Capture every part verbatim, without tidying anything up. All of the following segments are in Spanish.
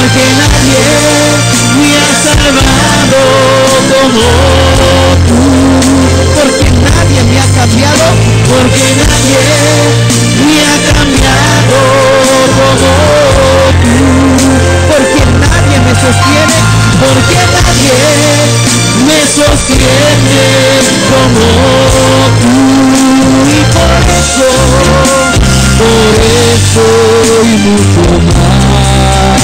porque nadie me ha salvado como tú, porque nadie me ha cambiado, porque nadie me ha cambiado como tú, porque nadie me sostiene, porque nadie me sostiene como tú, y por eso, por eso y mucho más,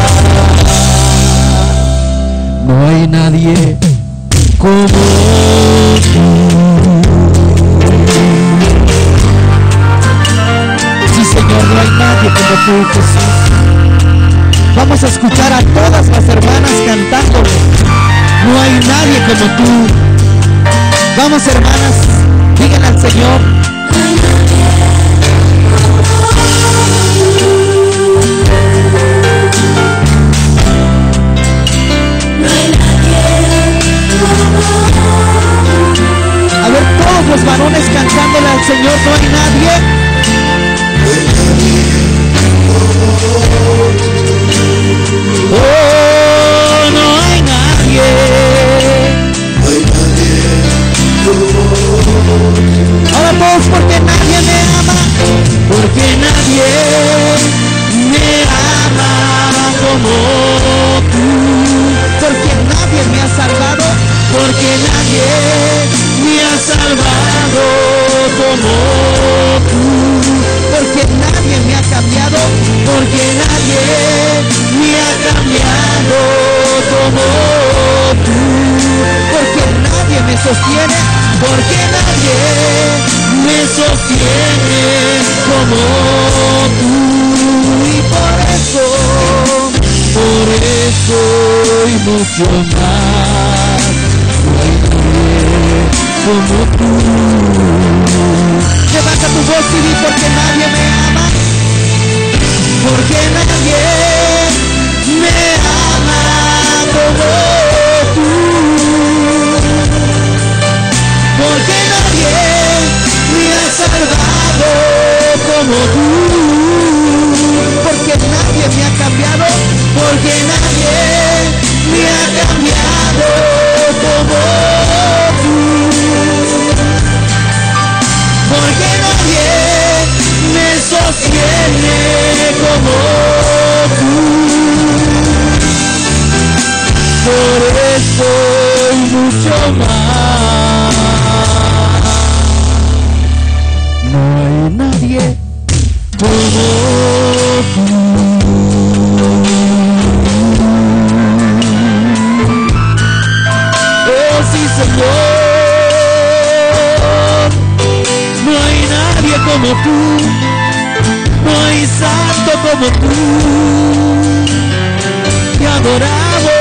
no hay nadie como tú. Sí, Señor, no hay nadie como tú, Jesús. Vamos a escuchar a todas las hermanas cantándole. No hay nadie como tú. Vamos, hermanas, digan al Señor. A ver, todos los varones cantándole al Señor, no hay nadie. Oh, no hay nadie. Ahora todos, porque nadie me ama, porque nadie me ama como tú, porque nadie me ha salvado, porque nadie me ha salvado como tú, porque nadie me ha cambiado, porque nadie me ha cambiado como tú, porque nadie me sostiene, porque nadie me sostiene como tú, y por eso, por eso y mucho más, no hay nadie como tú. Levanta tu voz y di, porque nadie me ama, porque nadie me ama como tú, porque nadie me ha salvado como tú, porque nadie me ha cambiado, porque nadie me ha cambiado como tú, porque nadie me sostiene como tú, por eso y mucho más, no hay nadie como tú. Oh sí, Señor, no hay nadie como tú, no hay santo como tú, te adoramos.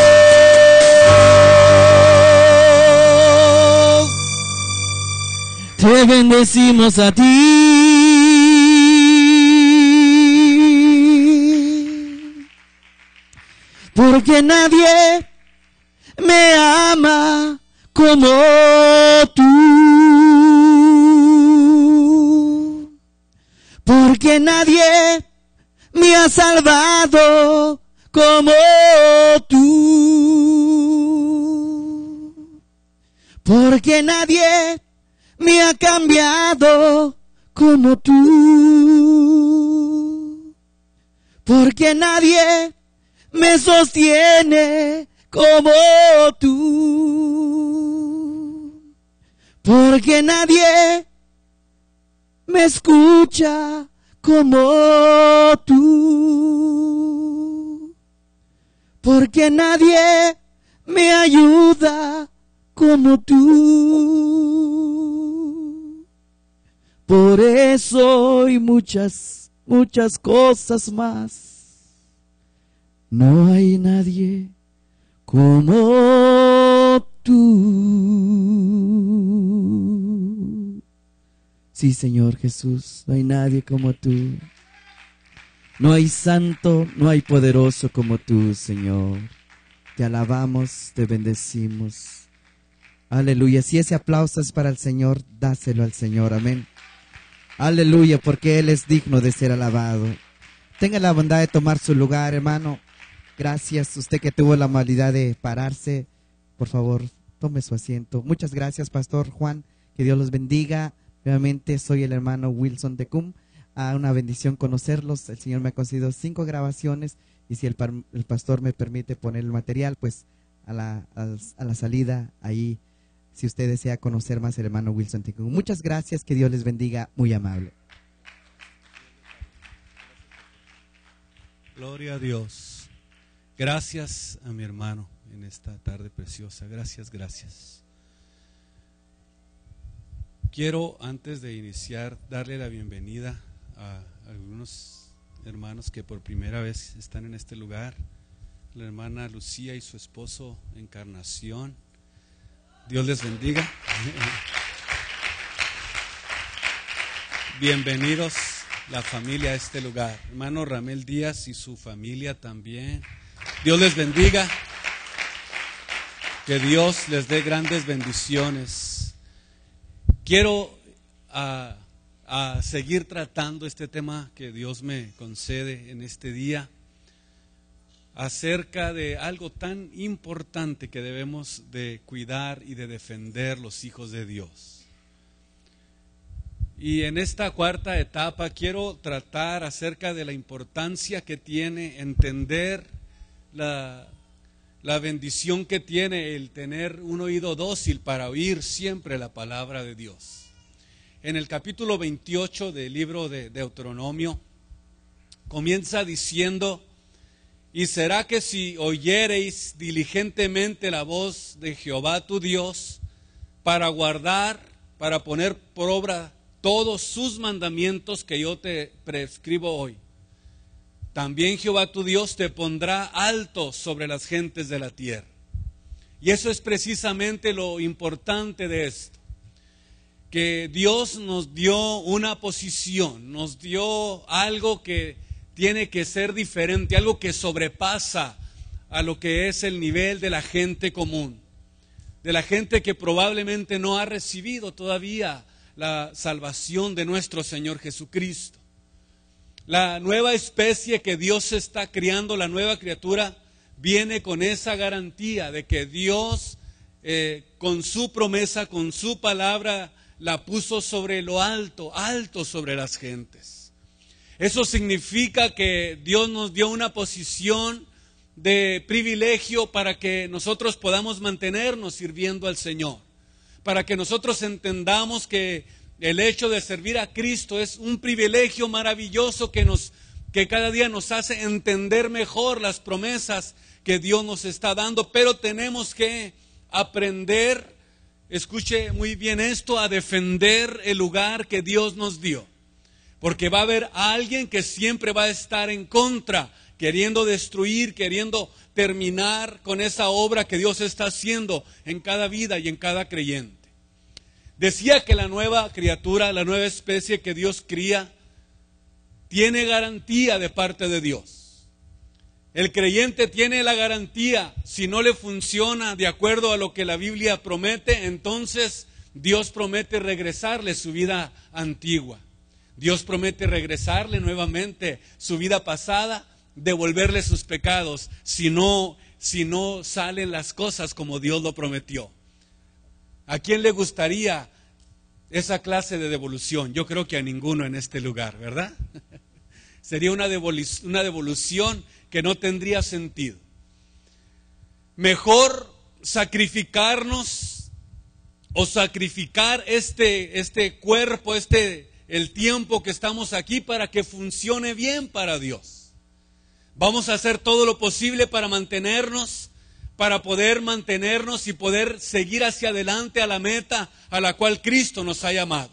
Te bendecimos a ti, porque nadie me ama como tú, porque nadie me ha salvado como tú, porque nadie me ha cambiado como tú, porque nadie me sostiene como tú, porque nadie me escucha como tú, porque nadie me ayuda como tú. Por eso y muchas, muchas cosas más, no hay nadie como tú. Sí, Señor Jesús, no hay nadie como tú. No hay santo, no hay poderoso como tú, Señor. Te alabamos, te bendecimos. Aleluya. Si ese aplauso es para el Señor, dáselo al Señor. Amén. Aleluya, porque Él es digno de ser alabado. Tenga la bondad de tomar su lugar, hermano. Gracias, usted que tuvo la amabilidad de pararse, por favor, tome su asiento. Muchas gracias, Pastor Juan, que Dios los bendiga. Nuevamente soy el hermano Wilson Tecum. A una bendición conocerlos. El Señor me ha concedido cinco grabaciones y si el, el pastor me permite poner el material, pues a la, a, a la salida ahí, si usted desea conocer más al hermano Wilson Tecum. Muchas gracias, que Dios les bendiga, muy amable. Gloria a Dios. Gracias a mi hermano en esta tarde preciosa. Gracias, gracias. Quiero, antes de iniciar, darle la bienvenida a algunos hermanos que por primera vez están en este lugar. La hermana Lucía y su esposo Encarnación. Dios les bendiga. Bienvenidos la familia a este lugar. Hermano Ramel Díaz y su familia también. Dios les bendiga. Que Dios les dé grandes bendiciones. Quiero a, a seguir tratando este tema que Dios me concede en este día, acerca de algo tan importante que debemos de cuidar y de defender los hijos de Dios. Y en esta cuarta etapa quiero tratar acerca de la importancia que tiene entender la, la bendición que tiene el tener un oído dócil para oír siempre la palabra de Dios. En el capítulo veintiocho del libro de Deuteronomio comienza diciendo: y será que si oyereis diligentemente la voz de Jehová tu Dios, para guardar, para poner por obra todos sus mandamientos que yo te prescribo hoy, también Jehová tu Dios te pondrá alto sobre las gentes de la tierra. Y eso es precisamente lo importante de esto, que Dios nos dio una posición, nos dio algo que tiene que ser diferente, algo que sobrepasa a lo que es el nivel de la gente común, de la gente que probablemente no ha recibido todavía la salvación de nuestro Señor Jesucristo. La nueva especie que Dios está criando, la nueva criatura, viene con esa garantía de que Dios, eh, con su promesa, con su palabra, la puso sobre lo alto, alto sobre las gentes. Eso significa que Dios nos dio una posición de privilegio para que nosotros podamos mantenernos sirviendo al Señor, para que nosotros entendamos que el hecho de servir a Cristo es un privilegio maravilloso que nos, que cada día nos hace entender mejor las promesas que Dios nos está dando, pero tenemos que aprender, escuche muy bien esto, a defender el lugar que Dios nos dio. Porque va a haber alguien que siempre va a estar en contra, queriendo destruir, queriendo terminar con esa obra que Dios está haciendo en cada vida y en cada creyente. Decía que la nueva criatura, la nueva especie que Dios cría, tiene garantía de parte de Dios. El creyente tiene la garantía. Si no le funciona de acuerdo a lo que la Biblia promete, entonces Dios promete regresarle su vida antigua. Dios promete regresarle nuevamente su vida pasada, devolverle sus pecados, si no, si no salen las cosas como Dios lo prometió. ¿A quién le gustaría esa clase de devolución? Yo creo que a ninguno en este lugar, ¿verdad? Sería una devolución, una devolución que no tendría sentido. Mejor sacrificarnos o sacrificar este, este cuerpo, este, el tiempo que estamos aquí para que funcione bien para Dios. Vamos a hacer todo lo posible para mantenernos, para poder mantenernos y poder seguir hacia adelante a la meta a la cual Cristo nos ha llamado.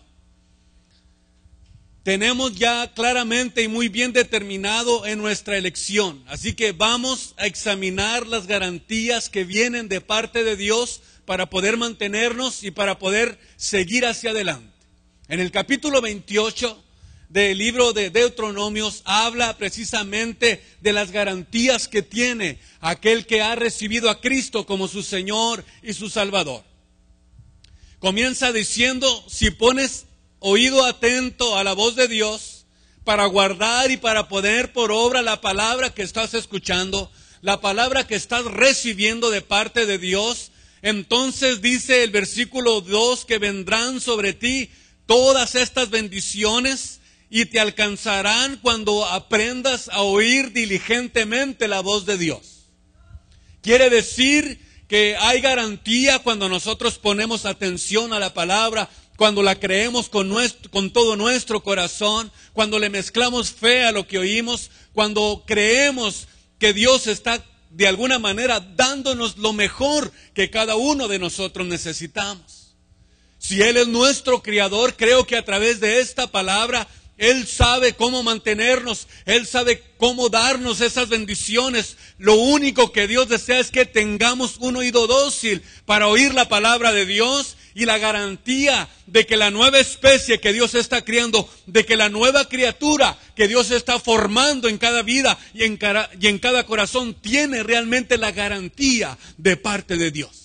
Tenemos ya claramente y muy bien determinado en nuestra elección. Así que vamos a examinar las garantías que vienen de parte de Dios para poder mantenernos y para poder seguir hacia adelante. En el capítulo veintiocho del libro de Deuteronomios habla precisamente de las garantías que tiene aquel que ha recibido a Cristo como su Señor y su Salvador. Comienza diciendo: si pones oído atento a la voz de Dios para guardar y para poner por obra la palabra que estás escuchando, la palabra que estás recibiendo de parte de Dios, entonces dice el versículo dos que vendrán sobre ti todas estas bendiciones y te alcanzarán cuando aprendas a oír diligentemente la voz de Dios. Quiere decir que hay garantía cuando nosotros ponemos atención a la palabra, cuando la creemos con, nuestro, con todo nuestro corazón, cuando le mezclamos fe a lo que oímos, cuando creemos que Dios está de alguna manera dándonos lo mejor que cada uno de nosotros necesitamos. Si Él es nuestro Creador, creo que a través de esta palabra Él sabe cómo mantenernos, Él sabe cómo darnos esas bendiciones. Lo único que Dios desea es que tengamos un oído dócil para oír la palabra de Dios y la garantía de que la nueva especie que Dios está criando, de que la nueva criatura que Dios está formando en cada vida y en cada, y en cada corazón tiene realmente la garantía de parte de Dios.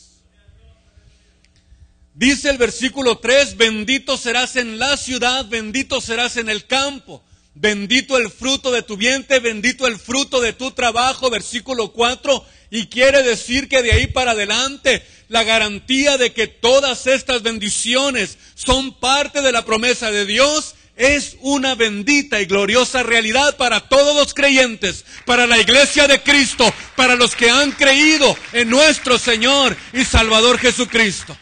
Dice el versículo tres, bendito serás en la ciudad, bendito serás en el campo, bendito el fruto de tu vientre, bendito el fruto de tu trabajo, versículo cuatro, y quiere decir que de ahí para adelante, la garantía de que todas estas bendiciones son parte de la promesa de Dios, es una bendita y gloriosa realidad para todos los creyentes, para la iglesia de Cristo, para los que han creído en nuestro Señor y Salvador Jesucristo.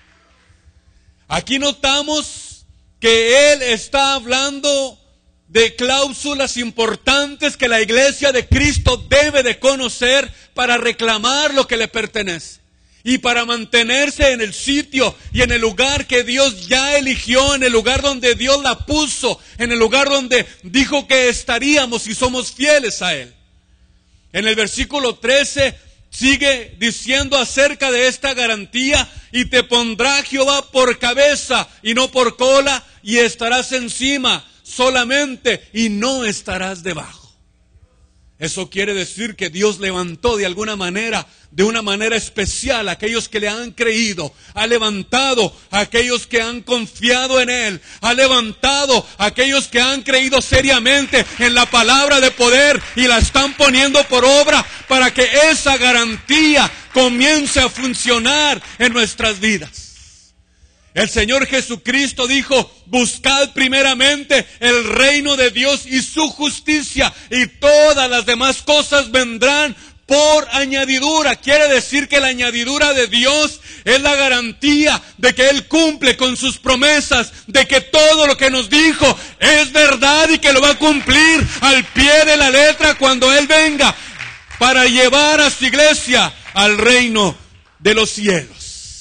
Aquí notamos que Él está hablando de cláusulas importantes que la iglesia de Cristo debe de conocer para reclamar lo que le pertenece y para mantenerse en el sitio y en el lugar que Dios ya eligió, en el lugar donde Dios la puso, en el lugar donde dijo que estaríamos si somos fieles a Él. En el versículo trece sigue diciendo acerca de esta garantía: y te pondrá Jehová por cabeza y no por cola, y estarás encima solamente y no estarás debajo. Eso quiere decir que Dios levantó de alguna manera, de una manera especial, a aquellos que le han creído. Ha levantado a aquellos que han confiado en Él. Ha levantado a aquellos que han creído seriamente en la palabra de poder y la están poniendo por obra para que esa garantía comience a funcionar en nuestras vidas. El Señor Jesucristo dijo: buscad primeramente el reino de Dios y su justicia, y todas las demás cosas vendrán por añadidura. Quiere decir que la añadidura de Dios es la garantía de que Él cumple con sus promesas, de que todo lo que nos dijo es verdad y que lo va a cumplir al pie de la letra cuando Él venga para llevar a su iglesia al reino de los cielos.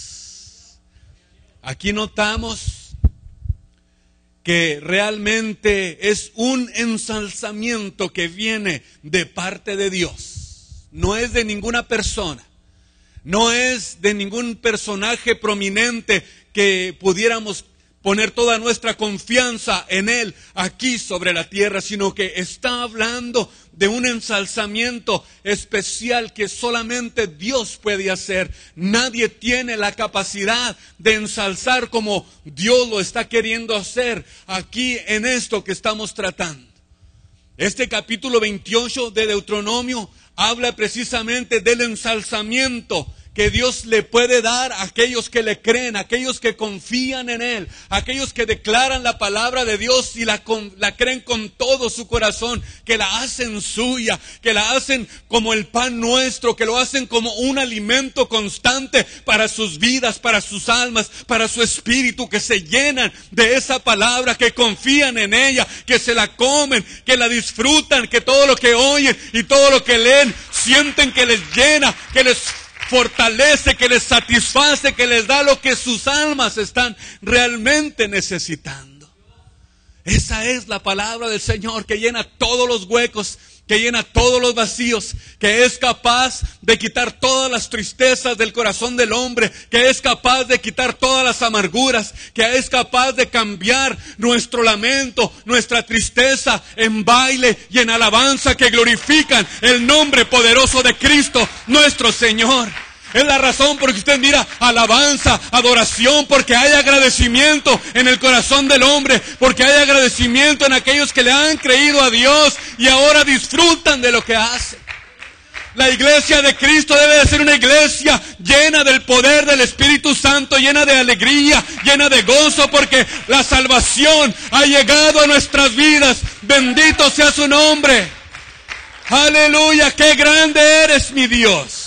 Aquí notamos que realmente es un ensalzamiento que viene de parte de Dios. No es de ninguna persona, no es de ningún personaje prominente que pudiéramos poner toda nuestra confianza en Él aquí sobre la tierra, sino que está hablando de un ensalzamiento especial que solamente Dios puede hacer. Nadie tiene la capacidad de ensalzar como Dios lo está queriendo hacer aquí en esto que estamos tratando. Este capítulo veintiocho de Deuteronomio habla precisamente del ensalzamiento que Dios le puede dar a aquellos que le creen, a aquellos que confían en Él, a aquellos que declaran la palabra de Dios y la, con, la creen con todo su corazón, que la hacen suya, que la hacen como el pan nuestro, que lo hacen como un alimento constante para sus vidas, para sus almas, para su espíritu, que se llenan de esa palabra, que confían en ella, que se la comen, que la disfrutan, que todo lo que oyen y todo lo que leen sienten que les llena, que les fortalece, que les satisface, que les da lo que sus almas están realmente necesitando. Esa es la palabra del Señor, que llena todos los huecos, que llena todos los vacíos, que es capaz de quitar todas las tristezas del corazón del hombre, que es capaz de quitar todas las amarguras, que es capaz de cambiar nuestro lamento, nuestra tristeza en baile y en alabanza que glorifican el nombre poderoso de Cristo, nuestro Señor. Es la razón por la que usted mira alabanza, adoración, porque hay agradecimiento en el corazón del hombre, porque hay agradecimiento en aquellos que le han creído a Dios y ahora disfrutan de lo que hace. La iglesia de Cristo debe de ser una iglesia llena del poder del Espíritu Santo, llena de alegría, llena de gozo, porque la salvación ha llegado a nuestras vidas. Bendito sea su nombre. Aleluya, qué grande eres, mi Dios.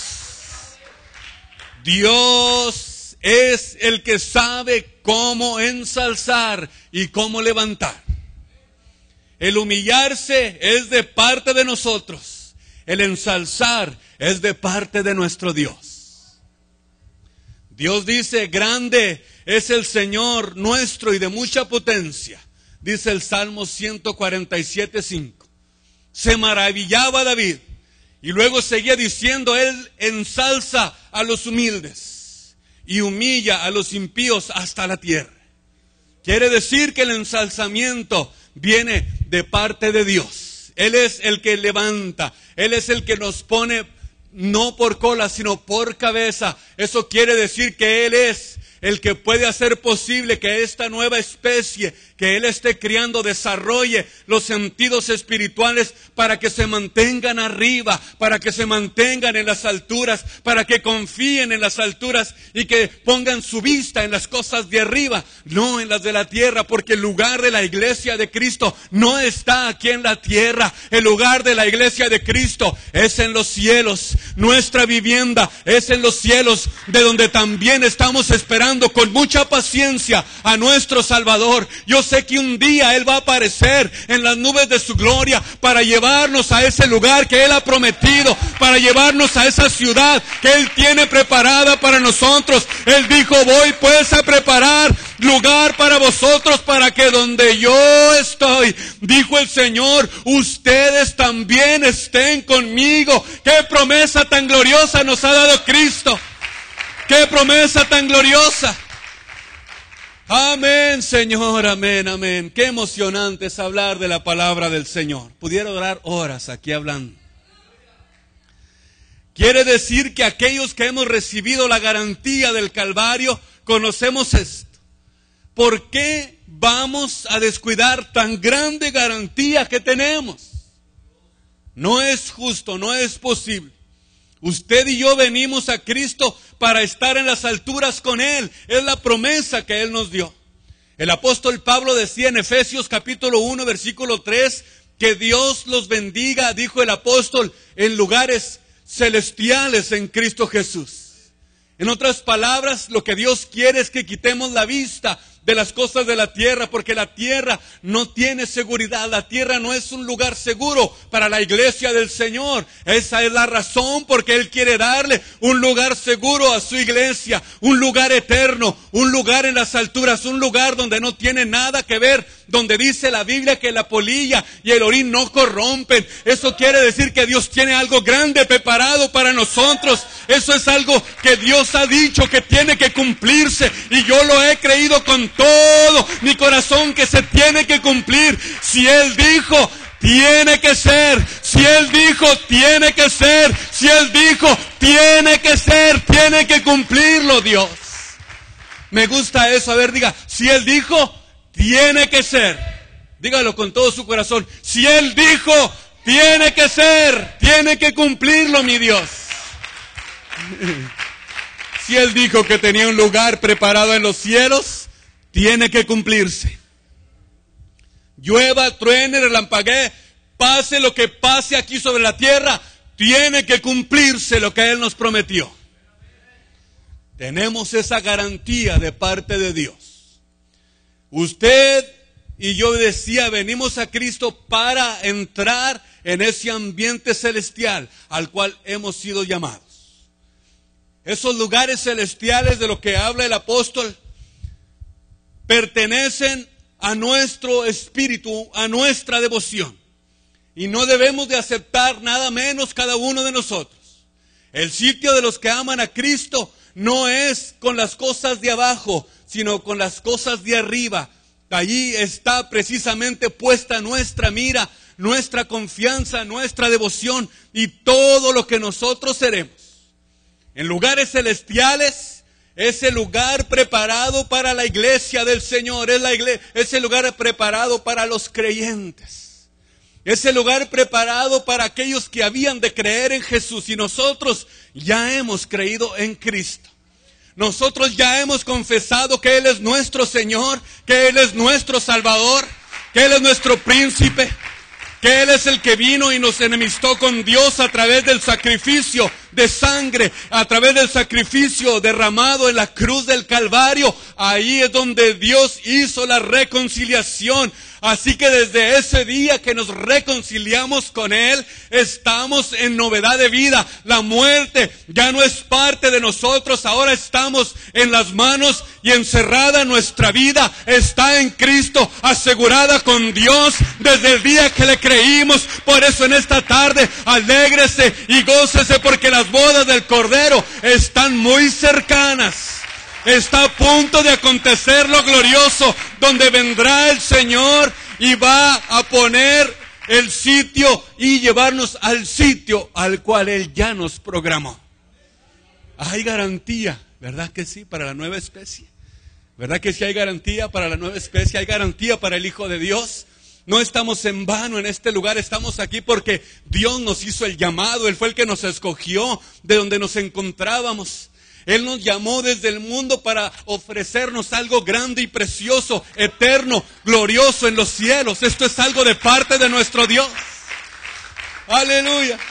Dios es el que sabe cómo ensalzar y cómo levantar. El humillarse es de parte de nosotros. El ensalzar es de parte de nuestro Dios. Dios dice, grande es el Señor nuestro y de mucha potencia. Dice el Salmo ciento cuarenta y siete, cinco. Se maravillaba David. Y luego seguía diciendo, Él ensalza a los humildes y humilla a los impíos hasta la tierra. Quiere decir que el ensalzamiento viene de parte de Dios. Él es el que levanta, Él es el que nos pone no por cola, sino por cabeza. Eso quiere decir que Él es el que puede hacer posible que esta nueva especie que Él esté criando desarrolle los sentidos espirituales para que se mantengan arriba, para que se mantengan en las alturas, para que confíen en las alturas y que pongan su vista en las cosas de arriba, no en las de la tierra, porque el lugar de la iglesia de Cristo no está aquí en la tierra. El lugar de la iglesia de Cristo es en los cielos. Nuestra vivienda es en los cielos, de donde también estamos esperando con mucha paciencia a nuestro Salvador. Yo sé que un día Él va a aparecer en las nubes de su gloria para llevarnos a ese lugar que Él ha prometido, para llevarnos a esa ciudad que Él tiene preparada para nosotros. Él dijo, voy pues a preparar lugar para vosotros, para que donde yo estoy, dijo el Señor, ustedes también estén conmigo. Qué promesa tan gloriosa nos ha dado Cristo. ¡Qué promesa tan gloriosa! Amén, Señor, amén, amén. Qué emocionante es hablar de la palabra del Señor. Pudiera durar horas aquí hablando. Quiere decir que aquellos que hemos recibido la garantía del Calvario, conocemos esto. ¿Por qué vamos a descuidar tan grande garantía que tenemos? No es justo, no es posible. Usted y yo venimos a Cristo para estar en las alturas con Él. Es la promesa que Él nos dio. El apóstol Pablo decía en Efesios capítulo uno, versículo tres, que Dios los bendiga, dijo el apóstol, en lugares celestiales en Cristo Jesús. En otras palabras, lo que Dios quiere es que quitemos la vista de las cosas de la tierra, porque la tierra no tiene seguridad. La tierra no es un lugar seguro para la iglesia del Señor. Esa es la razón porque Él quiere darle un lugar seguro a su iglesia, un lugar eterno, un lugar en las alturas, un lugar donde no tiene nada que ver, donde dice la Biblia que la polilla y el orín no corrompen. Eso quiere decir que Dios tiene algo grande preparado para nosotros. Eso es algo que Dios ha dicho que tiene que cumplirse, y yo lo he creído con todo mi corazón que se tiene que cumplir. Si Él dijo, tiene que ser. Si Él dijo, tiene que ser. Si Él dijo, tiene que ser. Tiene que cumplirlo, Dios. Me gusta eso. A ver, diga, si Él dijo, tiene que ser. Dígalo con todo su corazón. Si Él dijo, tiene que ser. Tiene que cumplirlo, mi Dios. Si Él dijo que tenía un lugar preparado en los cielos, tiene que cumplirse. Llueva, truene, relampaguee, pase lo que pase aquí sobre la tierra, tiene que cumplirse lo que Él nos prometió. Tenemos esa garantía de parte de Dios. Usted y yo decía, venimos a Cristo para entrar en ese ambiente celestial al cual hemos sido llamados. Esos lugares celestiales de los que habla el apóstol pertenecen a nuestro espíritu, a nuestra devoción. Y no debemos de aceptar nada menos cada uno de nosotros. El sitio de los que aman a Cristo no es con las cosas de abajo, sino con las cosas de arriba. Allí está precisamente puesta nuestra mira, nuestra confianza, nuestra devoción y todo lo que nosotros seremos. En lugares celestiales, es el lugar preparado para la iglesia del Señor, es, la iglesia, es el lugar preparado para los creyentes. Ese lugar preparado para aquellos que habían de creer en Jesús. Y nosotros ya hemos creído en Cristo. Nosotros ya hemos confesado que Él es nuestro Señor, que Él es nuestro Salvador, que Él es nuestro príncipe, que Él es el que vino y nos enemistó con Dios a través del sacrificio de sangre, a través del sacrificio derramado en la cruz del Calvario. Ahí es donde Dios hizo la reconciliación. Así que desde ese día que nos reconciliamos con Él, estamos en novedad de vida. La muerte ya no es parte de nosotros, ahora estamos en las manos y encerrada nuestra vida está en Cristo, asegurada con Dios desde el día que le creímos. Por eso en esta tarde, alégrese y gócese porque las bodas del Cordero están muy cercanas. Está a punto de acontecer lo glorioso, donde vendrá el Señor y va a poner el sitio y llevarnos al sitio al cual Él ya nos programó. Hay garantía, ¿verdad que sí? Para la nueva especie. ¿Verdad que sí hay garantía para la nueva especie? Hay garantía para el Hijo de Dios. No estamos en vano en este lugar, estamos aquí porque Dios nos hizo el llamado. Él fue el que nos escogió de donde nos encontrábamos. Él nos llamó desde el mundo para ofrecernos algo grande y precioso, eterno, glorioso en los cielos. Esto es algo de parte de nuestro Dios. Aleluya.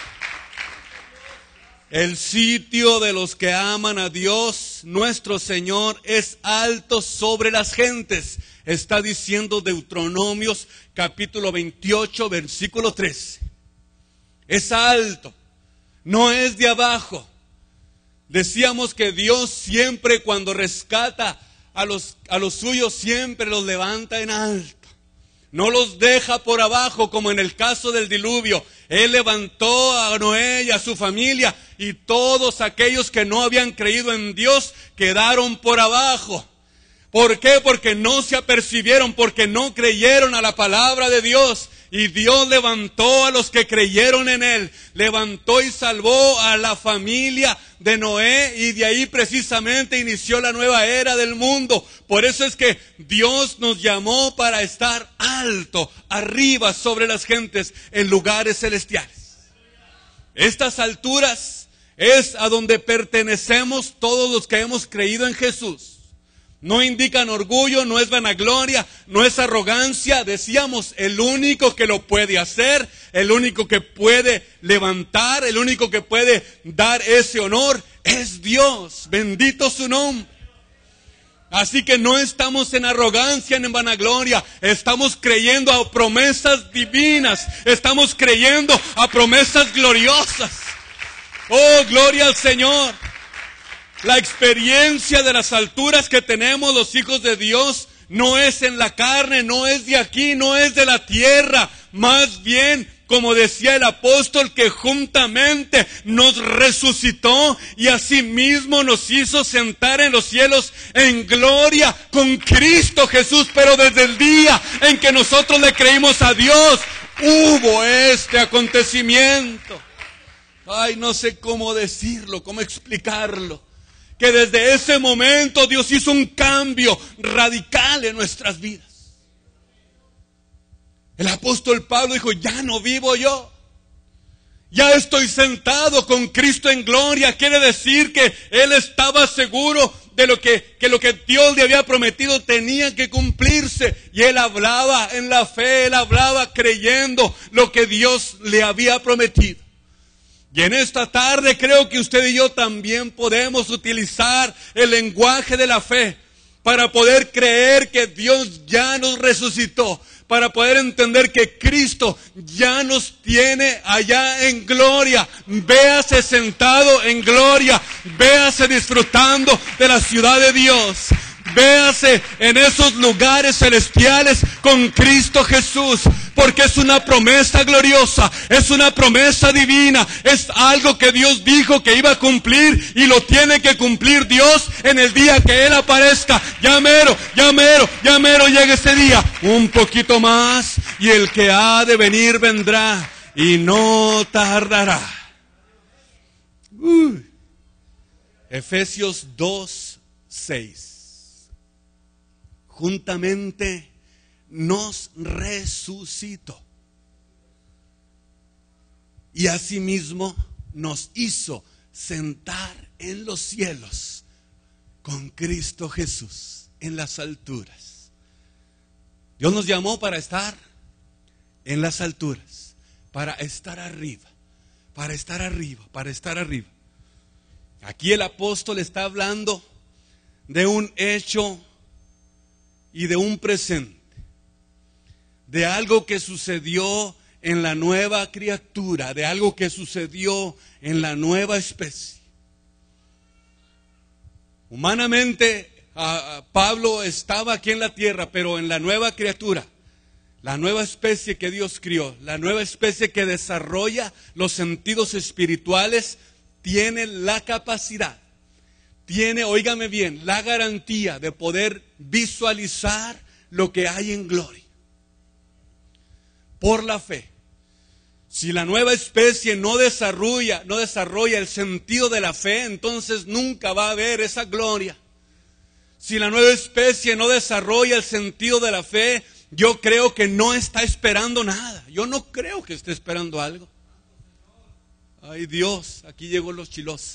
El sitio de los que aman a Dios, nuestro Señor, es alto sobre las gentes. Está diciendo Deuteronomios capítulo veintiocho, versículo trece. Es alto, no es de abajo. Decíamos que Dios siempre cuando rescata a los, a los suyos siempre los levanta en alto. No los deja por abajo como en el caso del diluvio. Él levantó a Noé y a su familia y todos aquellos que no habían creído en Dios quedaron por abajo. ¿Por qué? Porque no se apercibieron, porque no creyeron a la palabra de Dios. Y Dios levantó a los que creyeron en Él. Levantó y salvó a la familia de Noé. Y de ahí precisamente inició la nueva era del mundo. Por eso es que Dios nos llamó para estar alto, arriba sobre las gentes, en lugares celestiales. Estas alturas es a donde pertenecemos todos los que hemos creído en Jesús. No indican orgullo, no es vanagloria, no es arrogancia. Decíamos, el único que lo puede hacer, el único que puede levantar, el único que puede dar ese honor es Dios. Bendito su nombre. Así que no estamos en arrogancia ni en vanagloria. Estamos creyendo a promesas divinas. Estamos creyendo a promesas gloriosas. Oh, gloria al Señor. La experiencia de las alturas que tenemos los hijos de Dios no es en la carne, no es de aquí, no es de la tierra. Más bien, como decía el apóstol, que juntamente nos resucitó y asimismo nos hizo sentar en los cielos en gloria con Cristo Jesús. Pero desde el día en que nosotros le creímos a Dios, hubo este acontecimiento. Ay, no sé cómo decirlo, cómo explicarlo. Que desde ese momento Dios hizo un cambio radical en nuestras vidas. El apóstol Pablo dijo, ya no vivo yo. Ya estoy sentado con Cristo en gloria. Quiere decir que él estaba seguro de lo que, que lo que Dios le había prometido tenía que cumplirse. Y él hablaba en la fe, él hablaba creyendo lo que Dios le había prometido. Y en esta tarde creo que usted y yo también podemos utilizar el lenguaje de la fe para poder creer que Dios ya nos resucitó, para poder entender que Cristo ya nos tiene allá en gloria. Véase sentado en gloria, véase disfrutando de la ciudad de Dios. Véase en esos lugares celestiales con Cristo Jesús, porque es una promesa gloriosa, es una promesa divina, es algo que Dios dijo que iba a cumplir y lo tiene que cumplir Dios en el día que Él aparezca. Ya mero, ya mero, ya mero llega ese día, un poquito más y el que ha de venir vendrá y no tardará. Uh. Efesios dos, seis. Juntamente nos resucitó. y asimismo nos hizo sentar en los cielos con Cristo Jesús en las alturas. Dios nos llamó para estar en las alturas, para estar arriba, para estar arriba, para estar arriba. Aquí el apóstol está hablando de un hecho y de un presente, de algo que sucedió en la nueva criatura, de algo que sucedió en la nueva especie. Humanamente, uh, Pablo estaba aquí en la tierra, pero en la nueva criatura, la nueva especie que Dios crió, la nueva especie que desarrolla los sentidos espirituales, tiene la capacidad, tiene, óigame bien, la garantía de poder visualizar lo que hay en gloria. Por la fe. Si la nueva especie no desarrolla, no desarrolla el sentido de la fe, entonces nunca va a haber esa gloria. Si la nueva especie no desarrolla el sentido de la fe, yo creo que no está esperando nada. Yo no creo que esté esperando algo. Ay Dios, aquí llegó los chilos.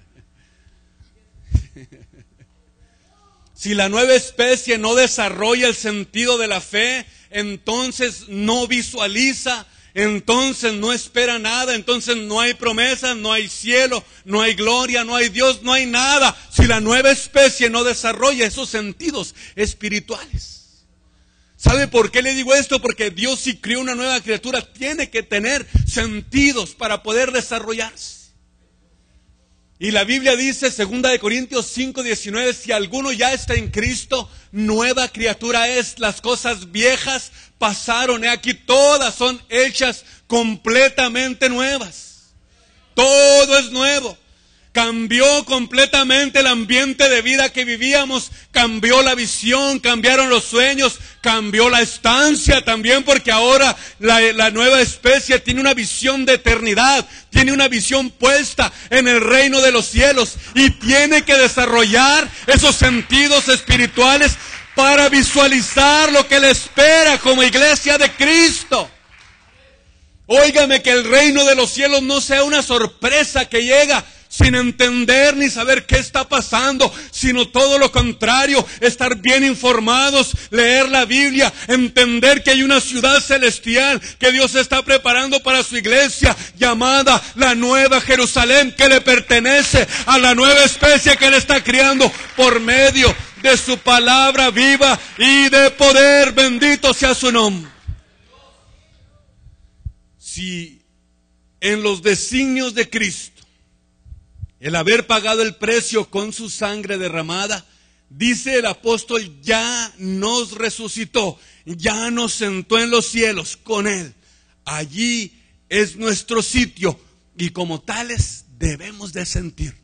Si la nueva especie no desarrolla el sentido de la fe, entonces no visualiza, entonces no espera nada, entonces no hay promesas, no hay cielo, no hay gloria, no hay Dios, no hay nada. Si la nueva especie no desarrolla esos sentidos espirituales. ¿Sabe por qué le digo esto? Porque Dios, si crió una nueva criatura, tiene que tener sentidos para poder desarrollarse. Y la Biblia dice, segunda de Corintios cinco diecinueve, si alguno ya está en Cristo, nueva criatura es. Las cosas viejas pasaron, he aquí todas son hechas completamente nuevas. Todo es nuevo. Cambió completamente el ambiente de vida que vivíamos, cambió la visión, cambiaron los sueños, cambió la estancia también, porque ahora la, la nueva especie tiene una visión de eternidad, tiene una visión puesta en el reino de los cielos y tiene que desarrollar esos sentidos espirituales para visualizar lo que le espera como iglesia de Cristo. Óigame, que el reino de los cielos no sea una sorpresa que llega sin entender ni saber qué está pasando, sino todo lo contrario, estar bien informados, leer la Biblia, entender que hay una ciudad celestial que Dios está preparando para su iglesia, llamada la Nueva Jerusalén, que le pertenece a la nueva especie que Él está criando por medio de su palabra viva y de poder. Bendito sea su nombre. Si en los designios de Cristo, el haber pagado el precio con su sangre derramada, dice el apóstol, ya nos resucitó, ya nos sentó en los cielos con Él. Allí es nuestro sitio y como tales debemos de sentirnos.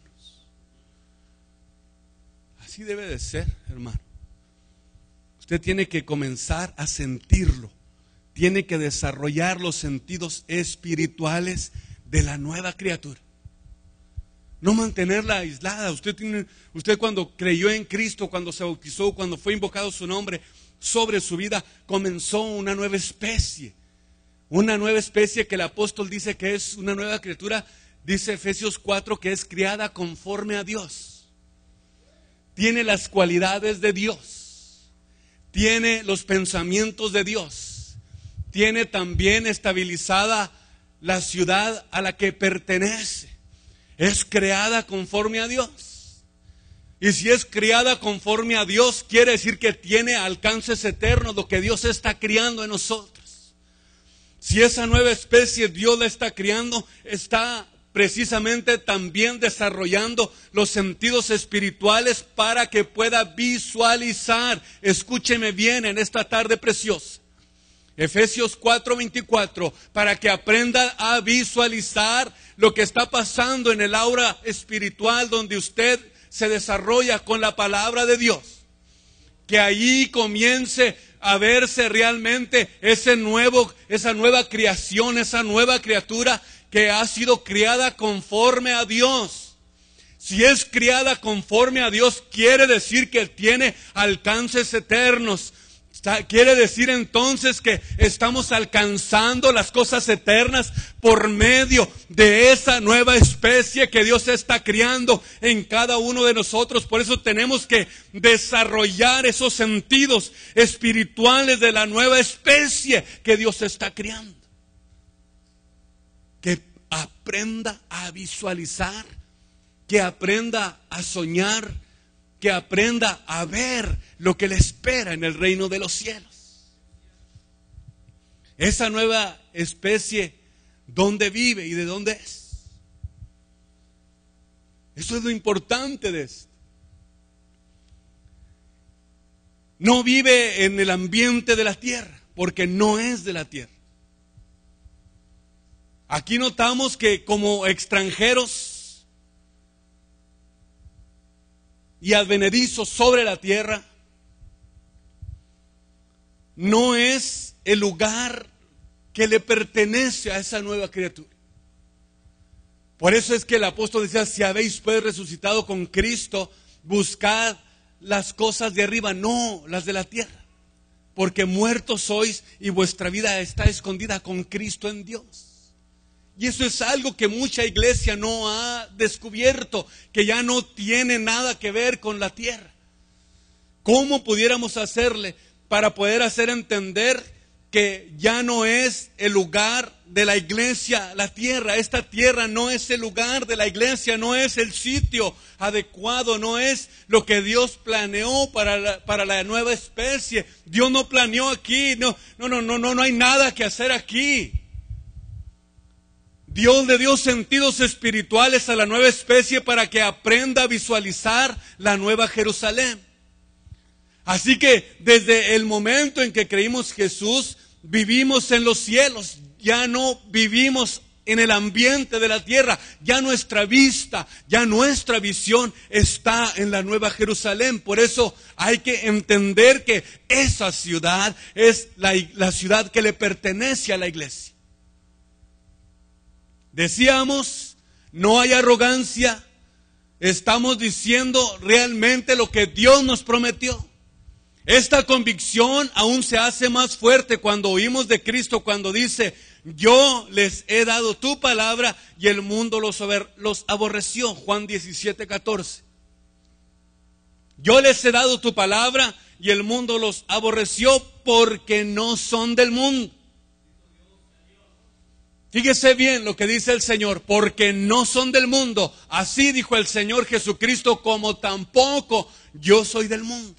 Así debe de ser, hermano. Usted tiene que comenzar a sentirlo. Tiene que desarrollar los sentidos espirituales de la nueva criatura. No mantenerla aislada. Usted tiene, usted cuando creyó en Cristo, cuando se bautizó, cuando fue invocado su nombre sobre su vida, comenzó una nueva especie. Una nueva especie que el apóstol dice que es una nueva criatura. Dice Efesios cuatro que es criada conforme a Dios. Tiene las cualidades de Dios. Tiene los pensamientos de Dios. Tiene también estabilizada la ciudad a la que pertenece. Es creada conforme a Dios. Y si es criada conforme a Dios, quiere decir que tiene alcances eternos lo que Dios está criando en nosotros. Si esa nueva especie Dios la está criando, está precisamente también desarrollando los sentidos espirituales para que pueda visualizar. Escúcheme bien en esta tarde preciosa. Efesios cuatro veinticuatro, para que aprenda a visualizar lo que está pasando en el aura espiritual donde usted se desarrolla con la palabra de Dios. Que allí comience a verse realmente ese nuevo, esa nueva creación, esa nueva criatura que ha sido criada conforme a Dios. Si es criada conforme a Dios, quiere decir que tiene alcances eternos. Quiere decir entonces que estamos alcanzando las cosas eternas por medio de esa nueva especie que Dios está criando en cada uno de nosotros. Por eso tenemos que desarrollar esos sentidos espirituales de la nueva especie que Dios está criando. Que aprenda a visualizar, que aprenda a soñar, que aprenda a ver lo que le espera en el reino de los cielos. Esa nueva especie, ¿dónde vive y de dónde es? Eso es lo importante de esto. No vive en el ambiente de la tierra, porque no es de la tierra. Aquí notamos que como extranjeros y advenedizos sobre la tierra, no es el lugar que le pertenece a esa nueva criatura. Por eso es que el apóstol decía: si habéis pues resucitado con Cristo, buscad las cosas de arriba, no las de la tierra, porque muertos sois y vuestra vida está escondida con Cristo en Dios. Y eso es algo que mucha iglesia no ha descubierto, que ya no tiene nada que ver con la tierra. ¿Cómo pudiéramos hacerle para poder hacer entender que ya no es el lugar de la iglesia la tierra? Esta tierra no es el lugar de la iglesia, no es el sitio adecuado, no es lo que Dios planeó para la, para la nueva especie. Dios no planeó aquí, no, no, no, no, no, no hay nada que hacer aquí. Dios le dio sentidos espirituales a la nueva especie para que aprenda a visualizar la nueva Jerusalén. Así que desde el momento en que creímos Jesús, vivimos en los cielos, ya no vivimos en el ambiente de la tierra, ya nuestra vista, ya nuestra visión está en la nueva Jerusalén. Por eso hay que entender que esa ciudad es la, la ciudad que le pertenece a la iglesia. Decíamos, no hay arrogancia, estamos diciendo realmente lo que Dios nos prometió. Esta convicción aún se hace más fuerte cuando oímos de Cristo, cuando dice: yo les he dado tu palabra y el mundo los, los aborreció. Juan diecisiete, catorce. Yo les he dado tu palabra y el mundo los aborreció porque no son del mundo. Fíjese bien lo que dice el Señor: porque no son del mundo. Así dijo el Señor Jesucristo, como tampoco yo soy del mundo.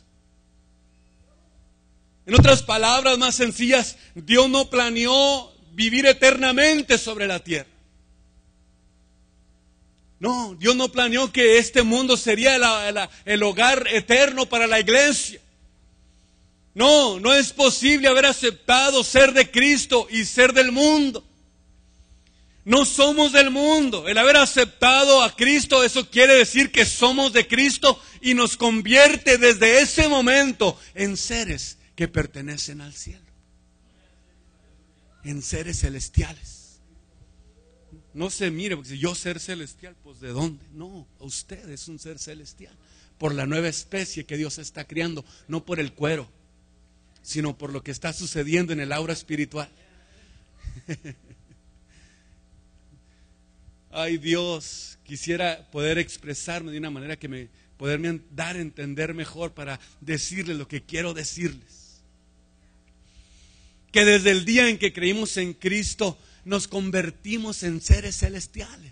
En otras palabras más sencillas, Dios no planeó vivir eternamente sobre la tierra. No, Dios no planeó que este mundo sería la, la, el hogar eterno para la iglesia. No, no es posible haber aceptado ser de Cristo y ser del mundo. No somos del mundo. El haber aceptado a Cristo, eso quiere decir que somos de Cristo y nos convierte desde ese momento en seres que pertenecen al cielo, en seres celestiales. No se mire, porque si yo ser celestial, pues ¿de dónde? No, usted es un ser celestial por la nueva especie que Dios está criando, no por el cuero, sino por lo que está sucediendo en el aura espiritual. Ay Dios, quisiera poder expresarme de una manera que me poderme dar a entender mejor para decirles lo que quiero decirles. Que desde el día en que creímos en Cristo nos convertimos en seres celestiales.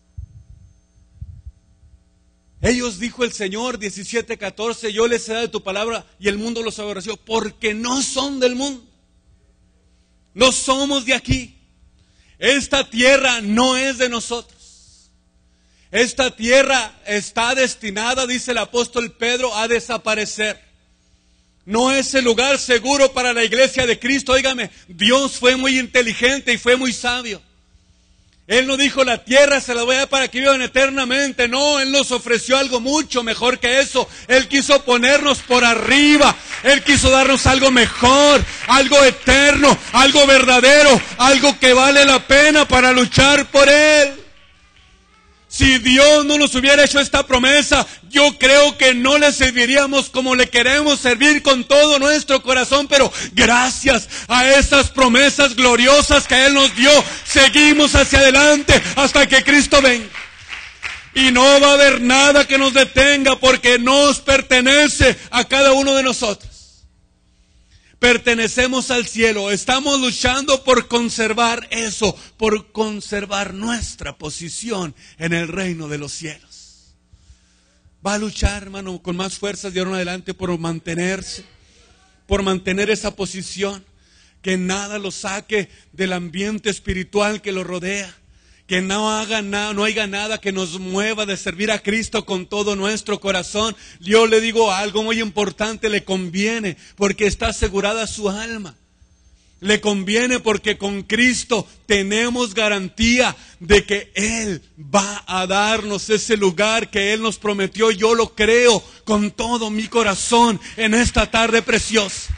Ellos, dijo el Señor, diecisiete, catorce, yo les he dado tu palabra y el mundo los aborreció porque no son del mundo. No somos de aquí. Esta tierra no es de nosotros. Esta tierra está destinada, dice el apóstol Pedro, a desaparecer. No es el lugar seguro para la iglesia de Cristo. Óigame, Dios fue muy inteligente y fue muy sabio. Él no dijo la tierra se la voy a dar para que vivan eternamente. No, Él nos ofreció algo mucho mejor que eso. Él quiso ponernos por arriba. Él quiso darnos algo mejor, algo eterno, algo verdadero, algo que vale la pena para luchar por Él. Si Dios no nos hubiera hecho esta promesa, yo creo que no le serviríamos como le queremos servir con todo nuestro corazón, pero gracias a esas promesas gloriosas que Él nos dio, seguimos hacia adelante hasta que Cristo venga. Y no va a haber nada que nos detenga porque nos pertenece a cada uno de nosotros. Pertenecemos al cielo, estamos luchando por conservar eso, por conservar nuestra posición en el reino de los cielos. Va a luchar, hermano, con más fuerzas de ahora en adelante por mantenerse, por mantener esa posición, que nada lo saque del ambiente espiritual que lo rodea. Que no haga nada, no haya nada que nos mueva de servir a Cristo con todo nuestro corazón. Yo le digo algo muy importante, le conviene porque está asegurada su alma. Le conviene porque con Cristo tenemos garantía de que Él va a darnos ese lugar que Él nos prometió. Yo lo creo con todo mi corazón en esta tarde preciosa.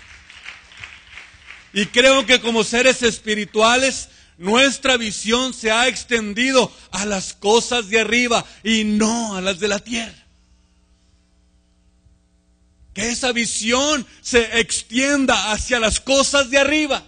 Y creo que como seres espirituales, nuestra visión se ha extendido a las cosas de arriba y no a las de la tierra. Que esa visión se extienda hacia las cosas de arriba.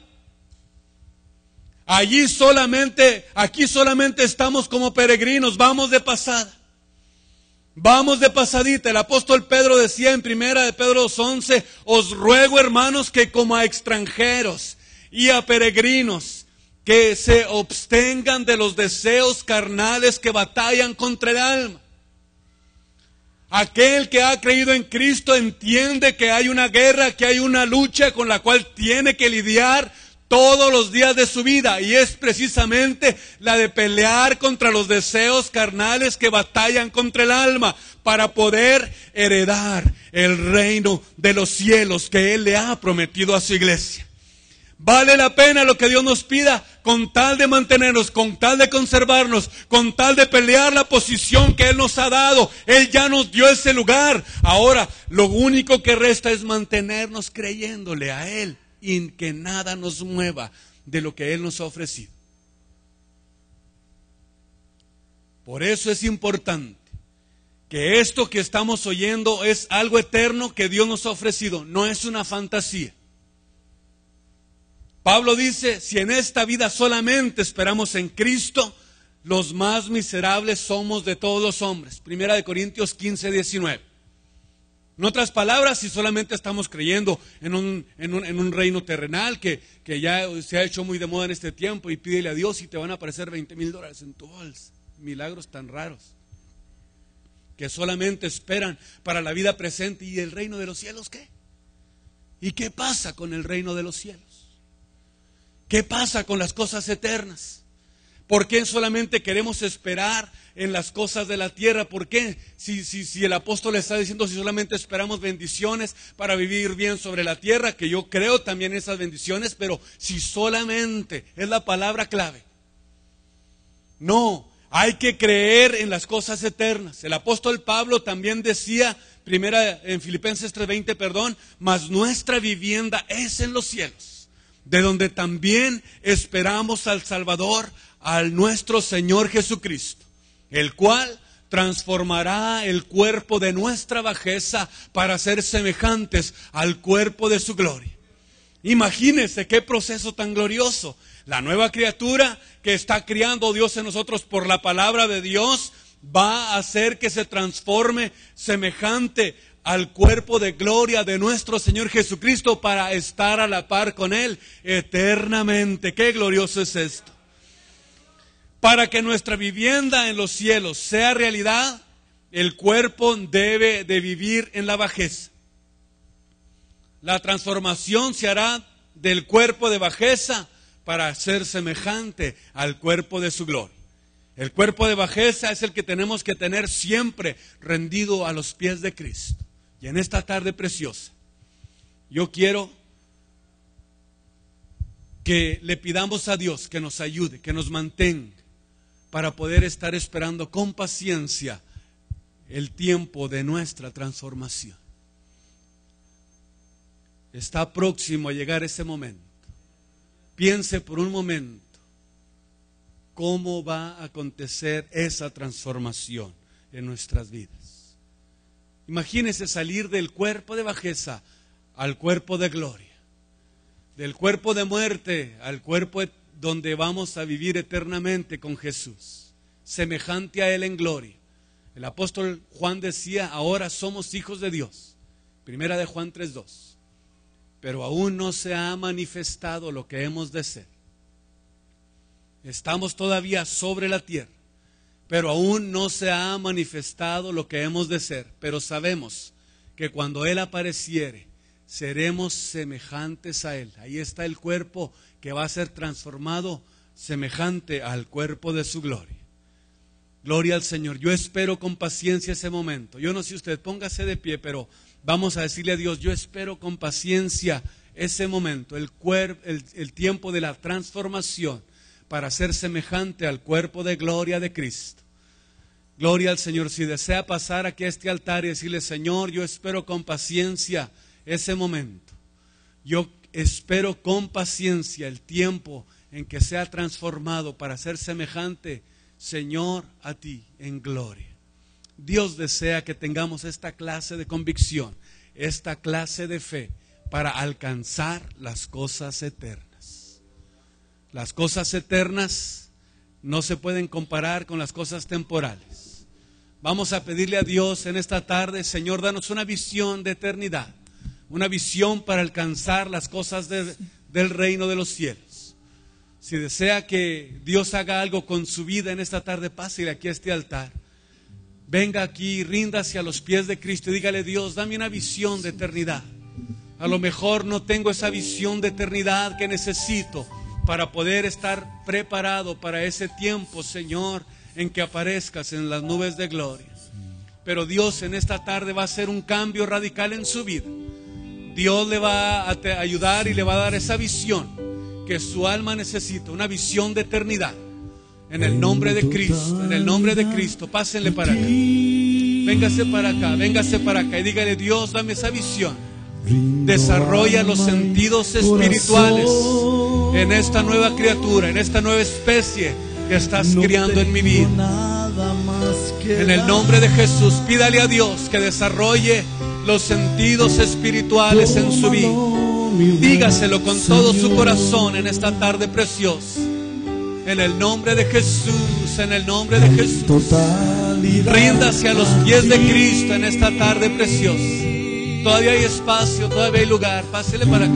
Allí solamente, aquí solamente estamos como peregrinos, vamos de pasada. Vamos de pasadita. El apóstol Pedro decía en primera de Pedro dos once, os ruego, hermanos, que como a extranjeros y a peregrinos, que se abstengan de los deseos carnales que batallan contra el alma. Aquel que ha creído en Cristo entiende que hay una guerra, que hay una lucha con la cual tiene que lidiar todos los días de su vida. Y es precisamente la de pelear contra los deseos carnales que batallan contra el alma, para poder heredar el reino de los cielos que Él le ha prometido a su iglesia. Vale la pena lo que Dios nos pida con tal de mantenernos, con tal de conservarnos, con tal de pelear la posición que Él nos ha dado. Él ya nos dio ese lugar. Ahora lo único que resta es mantenernos creyéndole a Él y que nada nos mueva de lo que Él nos ha ofrecido. Por eso es importante que esto que estamos oyendo es algo eterno que Dios nos ha ofrecido, no es una fantasía. Pablo dice, si en esta vida solamente esperamos en Cristo, los más miserables somos de todos los hombres. Primera de Corintios quince, diecinueve. En otras palabras, si solamente estamos creyendo en un, en un, en un reino terrenal que, que ya se ha hecho muy de moda en este tiempo, y pídele a Dios y te van a aparecer veinte mil dólares en tu bolsa. Milagros tan raros que solamente esperan para la vida presente. ¿Y el reino de los cielos qué? ¿Y qué pasa con el reino de los cielos? ¿Qué pasa con las cosas eternas? ¿Por qué solamente queremos esperar en las cosas de la tierra? ¿Por qué? Si, si, si el apóstol está diciendo si solamente esperamos bendiciones para vivir bien sobre la tierra, que yo creo también en esas bendiciones, pero si solamente es la palabra clave. No, hay que creer en las cosas eternas. El apóstol Pablo también decía, primera en Filipenses tres veinte, perdón, mas nuestra vivienda es en los cielos, de donde también esperamos al Salvador, al nuestro Señor Jesucristo, el cual transformará el cuerpo de nuestra bajeza para ser semejantes al cuerpo de su gloria. Imagínense qué proceso tan glorioso. La nueva criatura que está criando Dios en nosotros por la palabra de Dios va a hacer que se transforme semejante al cuerpo de gloria de nuestro Señor Jesucristo para estar a la par con Él eternamente. Qué glorioso es esto. Para que nuestra vivienda en los cielos sea realidad, el cuerpo debe de vivir en la bajeza. La transformación se hará del cuerpo de bajeza para ser semejante al cuerpo de su gloria. El cuerpo de bajeza es el que tenemos que tener siempre rendido a los pies de Cristo. Y en esta tarde preciosa, yo quiero que le pidamos a Dios que nos ayude, que nos mantenga, para poder estar esperando con paciencia el tiempo de nuestra transformación. Está próximo a llegar ese momento. Piense por un momento cómo va a acontecer esa transformación en nuestras vidas. Imagínese salir del cuerpo de bajeza al cuerpo de gloria, del cuerpo de muerte al cuerpo donde vamos a vivir eternamente con Jesús, semejante a Él en gloria. El apóstol Juan decía, ahora somos hijos de Dios, primera de Juan tres dos, pero aún no se ha manifestado lo que hemos de ser. Estamos todavía sobre la tierra, pero aún no se ha manifestado lo que hemos de ser, pero sabemos que cuando Él apareciere, seremos semejantes a Él. Ahí está el cuerpo que va a ser transformado semejante al cuerpo de su gloria. Gloria al Señor. Yo espero con paciencia ese momento. Yo no sé usted, póngase de pie, pero vamos a decirle a Dios, yo espero con paciencia ese momento, el, cuer- el, el tiempo de la transformación para ser semejante al cuerpo de gloria de Cristo. Gloria al Señor. Si desea pasar aquí a este altar y decirle, Señor, yo espero con paciencia ese momento. Yo espero con paciencia el tiempo en que sea transformado para ser semejante, Señor, a ti en gloria. Dios desea que tengamos esta clase de convicción, esta clase de fe para alcanzar las cosas eternas. Las cosas eternas no se pueden comparar con las cosas temporales. Vamos a pedirle a Dios en esta tarde, Señor, danos una visión de eternidad, una visión para alcanzar las cosas de, del reino de los cielos. Si desea que Dios haga algo con su vida en esta tarde, pásele aquí a este altar. Venga aquí, ríndase a los pies de Cristo y dígale, Dios, dame una visión de eternidad. A lo mejor no tengo esa visión de eternidad que necesito para poder estar preparado para ese tiempo, Señor, en que aparezcas en las nubes de gloria. Pero Dios en esta tarde va a hacer un cambio radical en su vida. Dios le va a ayudar y le va a dar esa visión que su alma necesita, una visión de eternidad. En el nombre de Cristo, en el nombre de Cristo, pásenle para acá. Véngase para acá, véngase para acá y dígale, Dios, dame esa visión. Desarrolla los sentidos espirituales en esta nueva criatura, en esta nueva especie que estás criando en mi vida. En el nombre de Jesús, pídale a Dios que desarrolle los sentidos espirituales en su vida. Dígaselo con todo su corazón en esta tarde preciosa. En el nombre de Jesús, en el nombre de Jesús. Ríndase a los pies de Cristo en esta tarde preciosa. Todavía hay espacio, todavía hay lugar. Pásele para acá.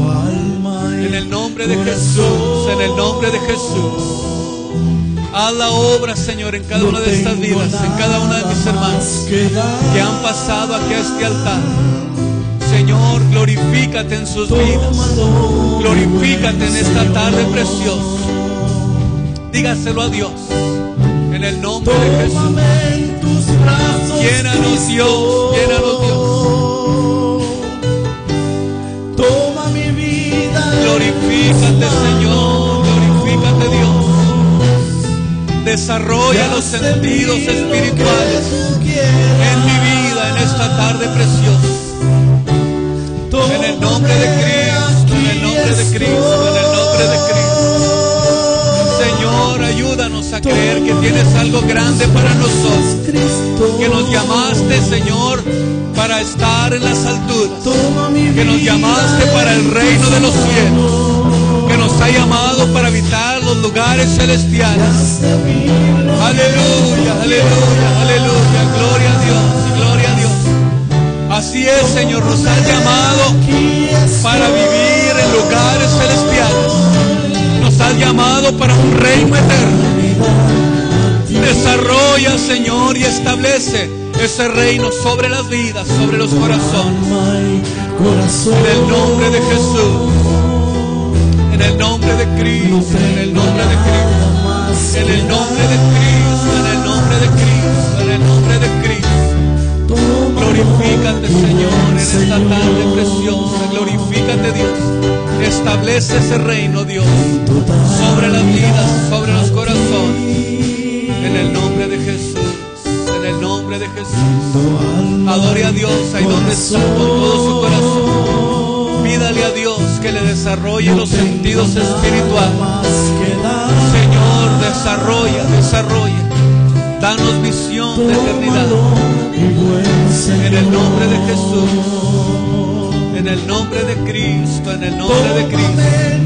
En el nombre de Jesús, en el nombre de Jesús. Haz la obra, Señor, en cada una de estas vidas, en cada una de mis hermanos que han pasado aquí a este altar. Señor, glorifícate en sus vidas. Glorifícate en esta tarde preciosa. Dígaselo a Dios. En el nombre de Jesús. Llénanos, Dios. Llénanos, Dios. Toma mi vida. Glorifícate, Señor. Glorifícate, Dios. Desarrolla los sentidos espirituales en mi vida en esta tarde preciosa. En el nombre de Cristo, en el nombre de Cristo, en el nombre de Cristo. Señor, ayúdanos a creer que tienes algo grande para nosotros. Que nos llamaste, Señor, para estar en las alturas. Que nos llamaste para el reino de los cielos. Que nos ha llamado para habitar los lugares celestiales. Aleluya, aleluya, aleluya. Gloria a Dios y gloria a Dios. Así es, Señor, nos has llamado para vivir en lugares celestiales. Nos has llamado para un reino eterno. Desarrolla, Señor, y establece ese reino sobre las vidas, sobre los corazones. En el nombre de Jesús. En el nombre de Cristo. En el nombre de Cristo. En el nombre de Cristo. En el nombre de Cristo. En el nombre de Cristo. Glorifícate, Señor, en esta tarde preciosa. Glorifícate, Dios. Establece ese reino, Dios, sobre las vidas, sobre los corazones. En el nombre de Jesús. En el nombre de Jesús. Adore a Dios ahí donde está con todo su corazón. Pídale a Dios que le desarrolle los sentidos espirituales. Señor, desarrolla, desarrolla. Danos visión de eternidad. En el nombre de Jesús. En el nombre de Cristo, en el nombre de Cristo.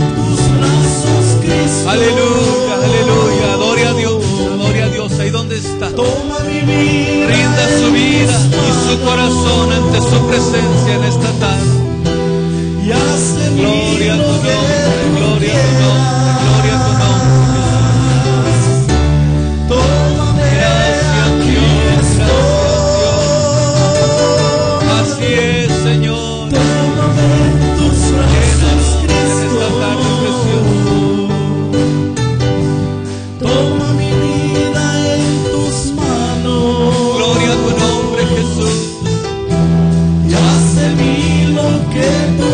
Aleluya, aleluya. Adore a Dios, adore a Dios. Ahí donde está. Rinda su vida y su corazón ante su presencia en esta tarde. Gloria a tu nombre, gloria a tu nombre, gloria a tu nombre. Gracias Dios, gracias Dios. Así es, Señor. Llénanos en esta tarde preciosa. Toma mi vida en tus manos. Gloria a tu nombre, Jesús. Y haz de mí lo que tú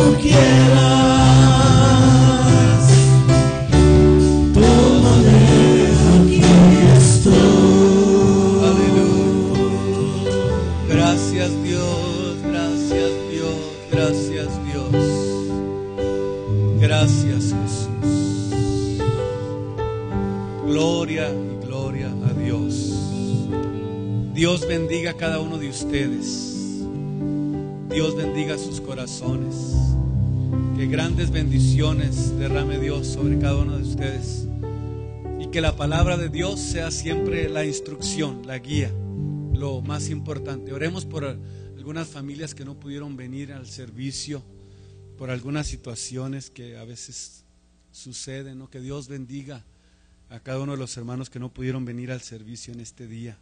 quieras. Tómame, aquí estoy. Aleluya. Gracias Dios, gracias Dios, gracias Dios. Gracias Jesús. Gloria y gloria a Dios. Dios bendiga a cada uno de ustedes. Dios bendiga sus corazones. Que grandes bendiciones derrame Dios sobre cada uno de ustedes. Y que la palabra de Dios sea siempre la instrucción, la guía, lo más importante. Oremos por algunas familias que no pudieron venir al servicio, por algunas situaciones que a veces suceden, ¿no? Que Dios bendiga a cada uno de los hermanos que no pudieron venir al servicio en este día.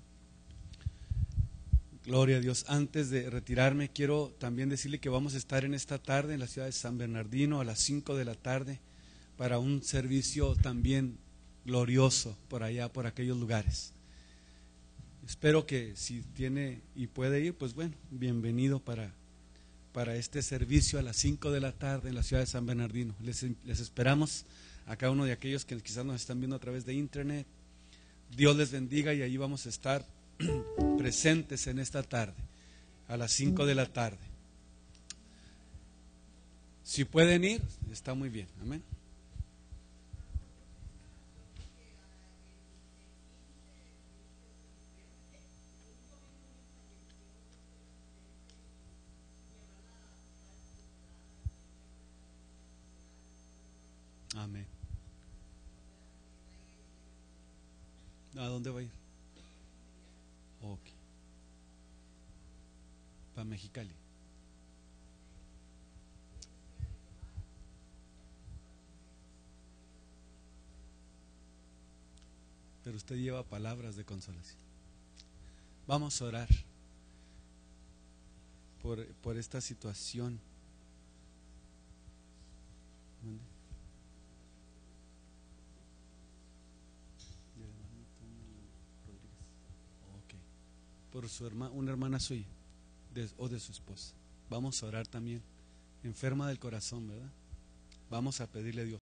Gloria a Dios. Antes de retirarme, quiero también decirle que vamos a estar en esta tarde en la ciudad de San Bernardino a las cinco de la tarde para un servicio también glorioso por allá, por aquellos lugares. Espero que si tiene y puede ir, pues bueno, bienvenido para, para este servicio a las cinco de la tarde en la ciudad de San Bernardino. Les, les esperamos a cada uno de aquellos que quizás nos están viendo a través de internet. Dios les bendiga y ahí vamos a estar presentes en esta tarde a las cinco de la tarde. Si pueden ir, está muy bien. Amén. Amén. ¿A dónde va a ir? Ok. Para Mexicali. Pero usted lleva palabras de consolación. Vamos a orar por, por esta situación. Por su hermana, una hermana suya de, o de su esposa. Vamos a orar también. Enferma del corazón, ¿verdad? Vamos a pedirle a Dios.